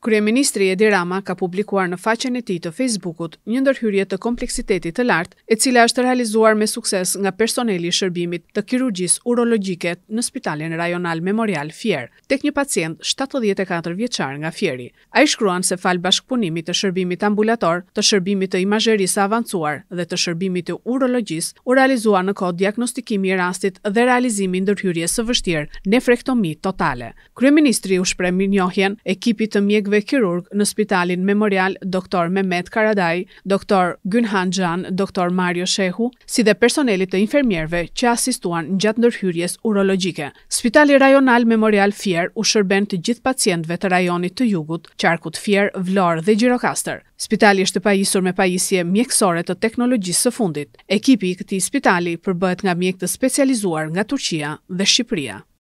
Kryeministri Edi Rama ka publikuar në faqen e tij të Facebookut një ndërhyrje të kompleksitetit të lartë, e cila është realizuar me sukses nga personeli i shërbimit të kirurgjisë urologjike në Spitalin Rajonal Memorial Fier, tek një pacient 74 vjeçar nga Fieri. Ai shkruan se fal bashkëpunimit të shërbimit ambulator, të shërbimit të imazherisë avancuar dhe të shërbimit të urologjisë, u realizua në kohë diagnostikimi i rastit dhe realizimi i ndërhyrjes së vështirë, nefrektomi totale. Kryeministri u shpreh mirënjohjen ekipit të mjekëve kirurg në Spitalin Memorial, Dr. Mehmet Karadaj, Dr. Günhan Xhan, Dr. Mario Shehu, si dhe personelit të infermierëve që asistuan gjatë ndërhyrjes urologjike. Spitali Rajonal Memorial Fier u shërben të gjithë pacientëve të rajonit të Jugut, qarkut Fier, Vlorë dhe Gjirokastër. Spitali është pajisur me pajisje mjekësore të teknologjisë së fundit. Ekipi i këtij spitali përbëhet nga mjekë të specializuar nga Turqia dhe Shqipëria.